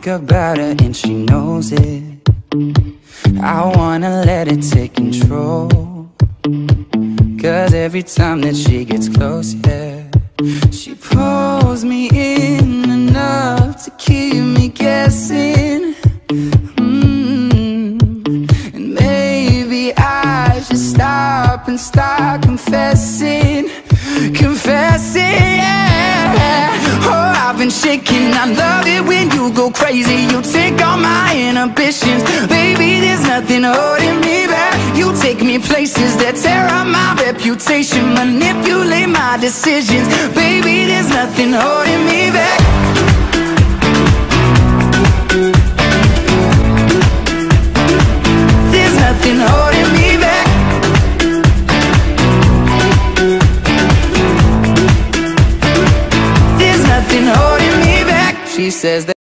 think about her and she knows it. I wanna let it take control, 'cause every time that she gets close, yeah, she pulls me in enough to keep me guessing. And maybe I should stop and start confessing, yeah. Oh, I've been shaking, I love it when you go crazy. You take all my inhibitions, baby, there's nothing holding me back. You take me places that tear up my reputation, manipulate my decisions, baby, there's nothing holding me back. There's nothing holding me back. There's nothing holding me back. She says that